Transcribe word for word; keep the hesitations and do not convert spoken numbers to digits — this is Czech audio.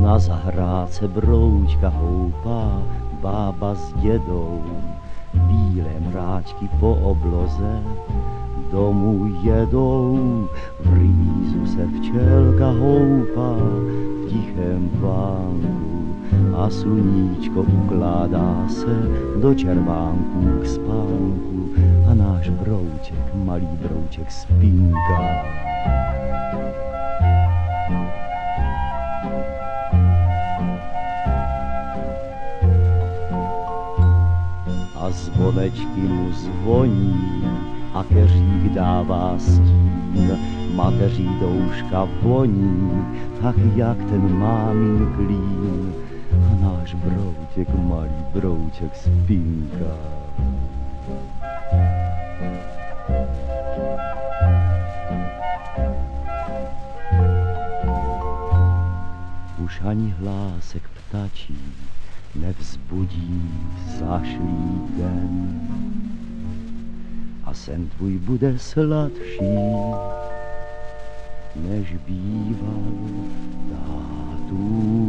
Na zahrádce broučka houpá bába s dědou, bílé mráčky po obloze domů jedou. V rýzu se včelka houpá v tichém pánku a sluníčko ukládá se do červánků k spánku a náš brouček, malý brouček spinká. A zvonečky mu zvoní a keřík dává stín, mateří douška voní, tak jak ten mámin klín. A náš brouček, malý brouček spinká. Už ani hlásek ptačí nevzbudí zašlý den a sen tvůj bude sladší, než býval tátův